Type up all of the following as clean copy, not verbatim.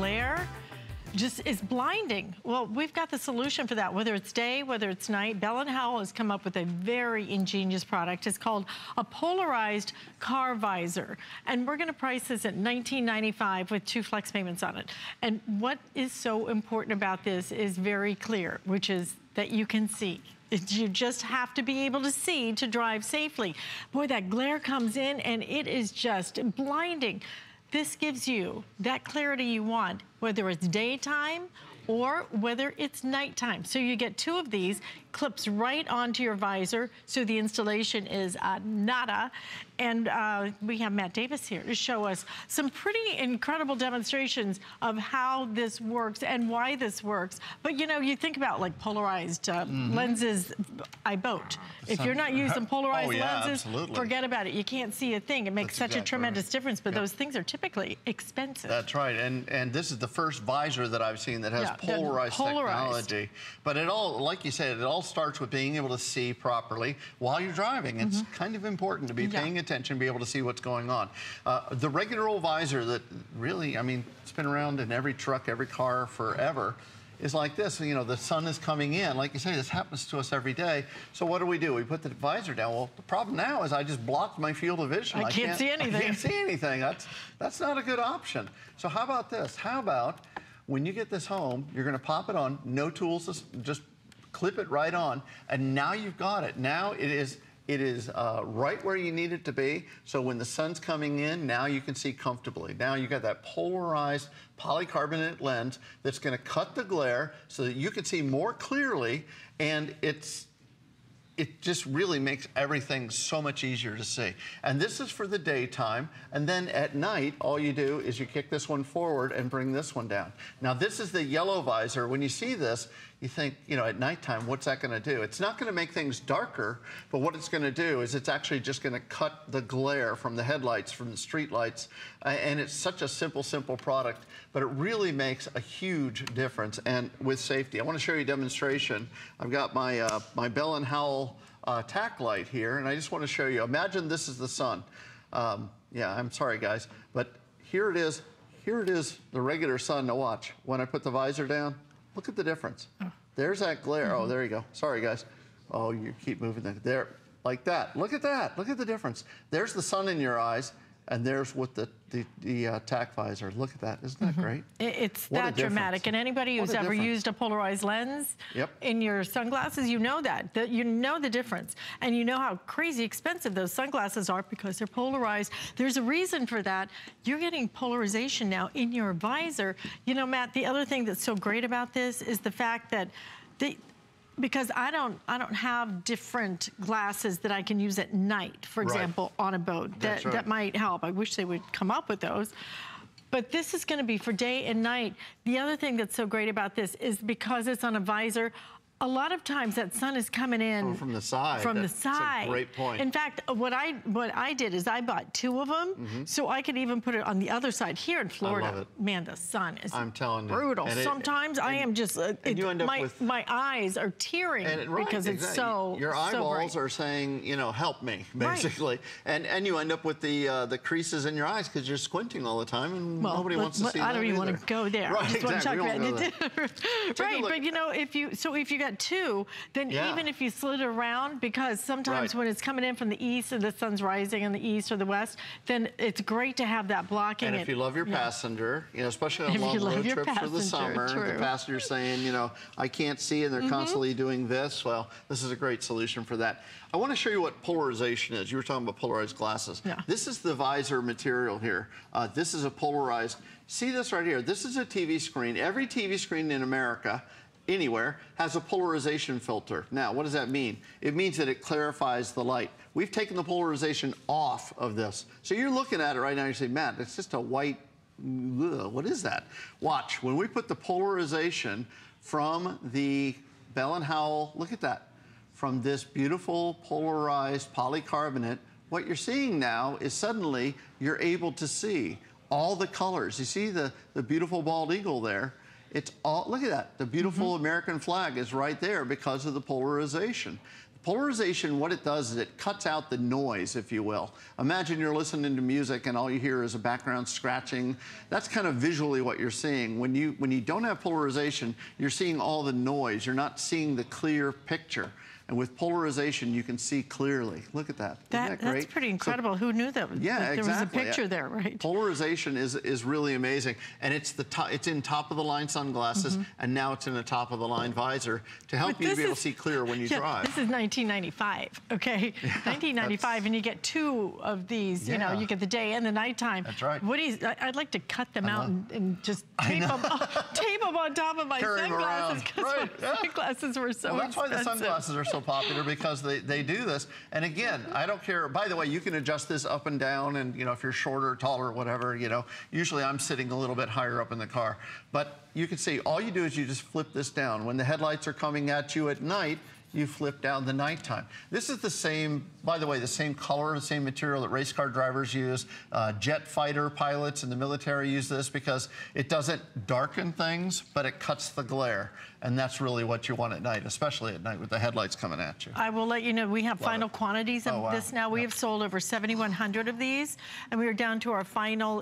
glare just is blinding. Well, we've got the solution for that, whether it's day, whether it's night. Bell & Howell has come up with a very ingenious product. It's called a polarized car visor. And we're gonna price this at $19.95 with 2 flex payments on it. And what is so important about this is very clear, which is that you can see. You just have to be able to see to drive safely. Boy, that glare comes in and it is just blinding. This gives you that clarity you want, whether it's daytime or whether it's nighttime. So you get 2 of these, clips right onto your visor, so the installation is nada. And we have Matt Davis here to show us some pretty incredible demonstrations of how this works and why this works. But you know, you think about like polarized lenses, I boat. If you're not using polarized lenses, forget about it. You can't see a thing. It makes such a tremendous difference, but those things are typically expensive. That's right, and this is the first visor that I've seen that has polarized technology. But it all, like you said, it all starts with being able to see properly while you're driving. It's kind of important to be paying attention, be able to see what's going on. The regular old visor that really, I mean, it's been around in every truck, every car forever, is like this. You know, the sun is coming in. Like you say, this happens to us every day. So what do? We put the visor down. Well, the problem now is I just blocked my field of vision. I can't see anything. I can't see anything. That's not a good option. So how about this? How about when you get this home, you're gonna pop it on, no tools, just clip it right on, and now you've got it. Now it is right where you need it to be. So when the sun's coming in, now you can see comfortably. Now you got that polarized polycarbonate lens that's gonna cut the glare so that you can see more clearly, and it just really makes everything so much easier to see. And this is for the daytime, and then at night, all you do is you kick this one forward and bring this one down. Now this is the yellow visor. When you see this, you think, you know, at nighttime, what's that gonna do? It's not gonna make things darker, but what it's gonna do is it's actually just gonna cut the glare from the headlights, from the street lights, and it's such a simple product, but it really makes a huge difference, and with safety. I wanna show you a demonstration. I've got my, my Bell & Howell tack light here, and I just wanna show you. Imagine this is the sun. Yeah, I'm sorry guys, but here it is, the regular sun. Now watch, when I put the visor down, look at the difference. There's that glare. Oh, there you go. Sorry, guys. Oh, you keep moving that. There, like that. Look at that. Look at the difference. There's the sun in your eyes, and there's what the tack visor. Look at that. Isn't that great? It's that dramatic. And anybody who's ever used a polarized lens in your sunglasses, you know that. You know the difference. And you know how crazy expensive those sunglasses are because they're polarized. There's a reason for that. You're getting polarization now in your visor. You know, Matt, the other thing that's so great about this is the fact that because I don't have different glasses that I can use at night, for example, on a boat. That might help. I wish they would come up with those. But this is gonna be for day and night. The other thing that's so great about this is because it's on a visor, a lot of times that sun is coming in from the side. That's a great point. In fact, what I did is I bought 2 of them, so I could even put it on the other side. Here in Florida, I love it. Man, the sun is brutal. Sometimes I am just, my eyes are tearing because it's so your eyeballs are saying, you know, help me, basically. And you end up with the creases in your eyes because you're squinting all the time, and nobody wants to see that. I don't even want to go there. Right, exactly. Right, but you know, if you got 2, then even if you slid it around, because sometimes when it's coming in from the east and the sun's rising in the east or the west, then it's great to have that blocking. And if you love your passenger, you know, especially on long road trips for the summer, the passenger's saying, you know, I can't see, and they're constantly doing this, well, this is a great solution for that. I want to show you what polarization is. You were talking about polarized glasses. This is the visor material here. This is a polarized, see this right here? This is a TV screen. Every TV screen in America, anywhere, has a polarization filter. Now, what does that mean? It means that it clarifies the light. We've taken the polarization off of this. So you're looking at it right now, you say, Matt, it's just a white, what is that? Watch, when we put the polarization from the Bell & Howell, look at that, from this beautiful polarized polycarbonate, what you're seeing now is suddenly you're able to see all the colors. You see the beautiful bald eagle there? It's all, look at that. The beautiful American flag is right there because of the polarization. Polarization, what it does is it cuts out the noise, if you will. Imagine you're listening to music and all you hear is a background scratching. That's kind of visually what you're seeing. When you don't have polarization, you're seeing all the noise. You're not seeing the clear picture. And with polarization, you can see clearly. Look at that. Isn't that great? That's pretty incredible. Who knew that? Yeah, there exactly. was a picture there, right? Polarization is really amazing, and it's in top of the line sunglasses, and now it's in the top of the line visor to help you to be able to see clear when you drive. This is 1995, okay? Yeah, 1995, and you get two of these. You know, you get the day and the nighttime. That's right. I'd like to cut them out and just tape them on top of my sunglasses because my sunglasses were so That's why the sunglasses are so popular, because they do this. And again, I don't care. By the way, you can adjust this up and down, and you know, if you're shorter, taller, whatever, you know. Usually I'm sitting a little bit higher up in the car, but you can see all you do is you just flip this down. When the headlights are coming at you at night, you flip down the nighttime. This is the same, by the way, the same color, the same material that race car drivers use. Jet fighter pilots in the military use this because it doesn't darken things, but it cuts the glare. And that's really what you want at night, especially at night with the headlights coming at you. I will let you know, we have final quantities of this now. We have sold over 7,100 of these, and we are down to our final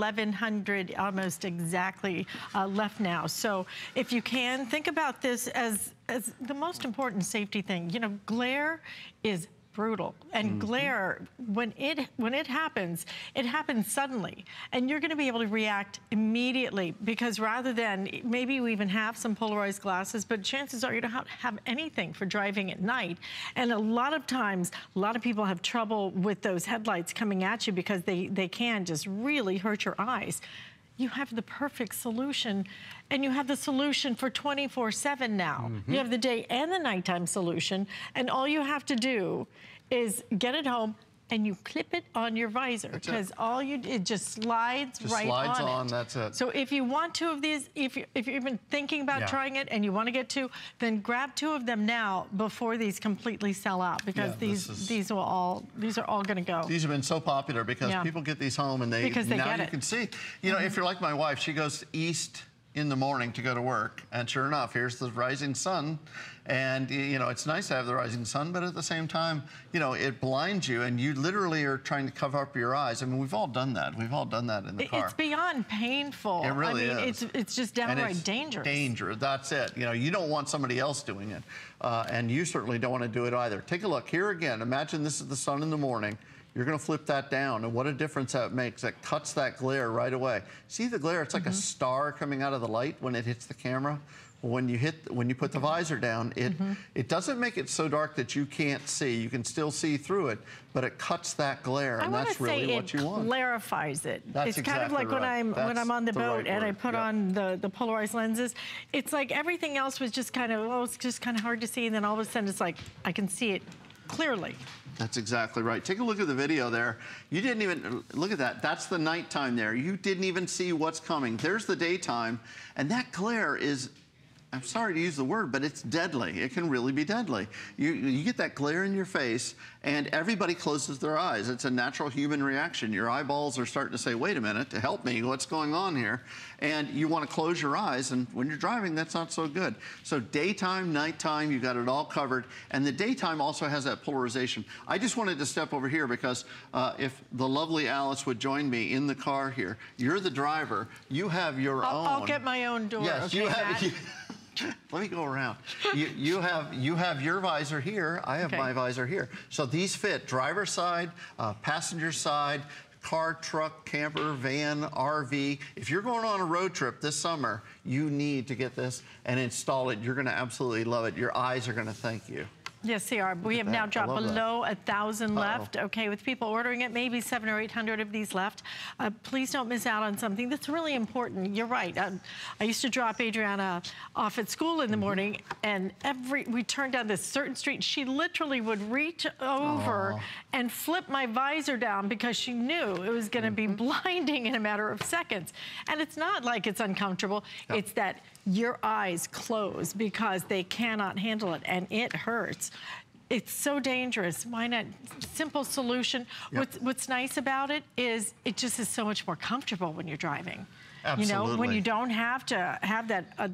1,100, almost exactly, left now. So if you can, think about this as the most important safety thing. You know, glare is brutal, and glare, when it happens suddenly, and you're going to be able to react immediately, because rather than, maybe you even have some polarized glasses, but chances are you don't have anything for driving at night. And a lot of times, a lot of people have trouble with those headlights coming at you because they can just really hurt your eyes. You have the perfect solution, and you have the solution for 24/7 now. You have the day and the nighttime solution, and all you have to do is get it home and you clip it on your visor, because it just slides right on it. That's it. So if you want two of these, if you're even thinking about trying it and you want to get two, then grab two of them now before these completely sell out, because these are all going to go. These have been so popular because people get these home and now you can see. You know, if you're like my wife, she goes east in the morning to go to work, and sure enough, here's the rising sun. And you know, it's nice to have the rising sun, but at the same time, you know, it blinds you, and you literally are trying to cover up your eyes. I mean, we've all done that. We've all done that in the car. It's beyond painful. It really is. It's just downright dangerous. Dangerous. That's it. You know, you don't want somebody else doing it, and you certainly don't want to do it either. Take a look here again. Imagine this is the sun in the morning. You're going to flip that down, and what a difference that makes. That cuts that glare right away. See the glare? It's like a star coming out of the light when it hits the camera. When you put the visor down, it doesn't make it so dark that you can't see. You can still see through it, but it cuts that glare, and that's really what you want. It clarifies it. That's it's kind of like when I'm on the boat and I put on the polarized lenses. It's like everything else was just kind of, it's just kind of hard to see, and then all of a sudden it's like I can see it clearly. That's exactly right. Take a look at the video there. You didn't even, look at that. That's the nighttime there. You didn't even see what's coming. There's the daytime, and that glare is, I'm sorry to use the word, but it's deadly. It can really be deadly. You get that glare in your face, and everybody closes their eyes. It's a natural human reaction. Your eyeballs are starting to say, wait a minute, to help me, what's going on here? And you want to close your eyes, and when you're driving, that's not so good. So daytime, nighttime, you got it all covered. And the daytime also has that polarization. I just wanted to step over here because if the lovely Alice would join me in the car here, you're the driver, you have your own. I'll get my own door. Yes, okay, you have. Let me go around. You have your visor here. I have my visor here. So these fit driver's side, passenger side, car, truck, camper, van, RV. If you're going on a road trip this summer, you need to get this and install it. You're going to absolutely love it. Your eyes are going to thank you. Yes, they are. We have now dropped below 1,000 left. Okay, with people ordering it, maybe 700 or 800 of these left. Please don't miss out on something that's really important. You're right. I used to drop Adriana off at school in the morning, and we turned down this certain street. She literally would reach over and flip my visor down because she knew it was going to be blinding in a matter of seconds. And it's not like it's uncomfortable. No. It's that your eyes close because they cannot handle it, and it hurts. It's so dangerous. Why not? Simple solution. Yep. What's nice about it is it just is so much more comfortable when you're driving. Absolutely. You know, when you don't have to have that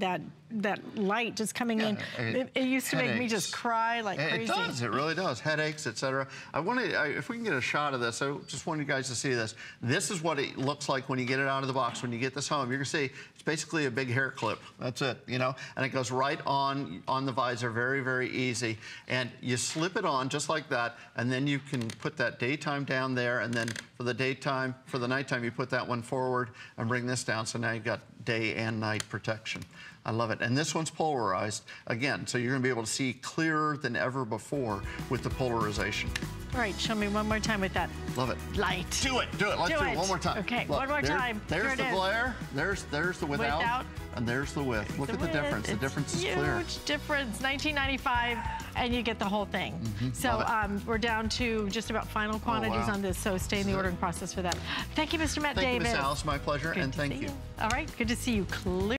that light just coming in. It used to make me just cry like crazy. It does. It really does. Headaches, etc. I want to, if we can get a shot of this, I just want you guys to see this. This is what it looks like when you get it out of the box. When you get this home, you're gonna see it's basically a big hair clip. That's it, you know, and it goes right on the visor. Very, very easy. And you slip it on just like that, and then you can put that daytime down there, and then for the daytime, for the nighttime, you put that one forward and bring this down. So now you've got day and night protection. I love it. And this one's polarized, again, so you're gonna be able to see clearer than ever before with the polarization. All right, show me one more time with that. Love it. Light. Do it. Let's do it one more time. Okay, Look, one more time. There's the glare, there's the without, and there's the with. Look at the difference. The difference is clear. Huge difference, $19.95, and you get the whole thing. So we're down to just about final quantities on this, so stay in the ordering process for that. Thank you, Mr. Matt Davis. Thank you, Miss Alice. My pleasure, and thank you. All right, good to see you. Clear.